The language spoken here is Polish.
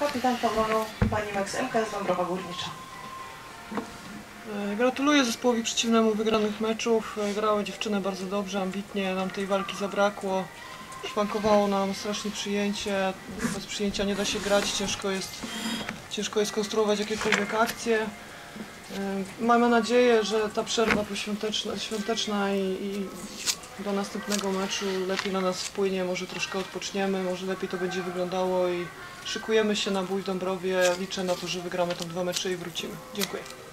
kapitan obrony pani Max MKS Dąbrowa Górnicza. Gratuluję zespołowi przeciwnemu wygranych meczów. Grały dziewczyny bardzo dobrze, ambitnie, nam tej walki zabrakło. Szwankowało nam strasznie przyjęcie, bez przyjęcia nie da się grać, ciężko jest konstruować jakiekolwiek akcje. Mamy nadzieję, że ta przerwa świąteczna i do następnego meczu lepiej na nas wpłynie, może troszkę odpoczniemy, może lepiej to będzie wyglądało i szykujemy się na bój w Dąbrowie. Liczę na to, że wygramy tam 2 mecze i wrócimy. Dziękuję.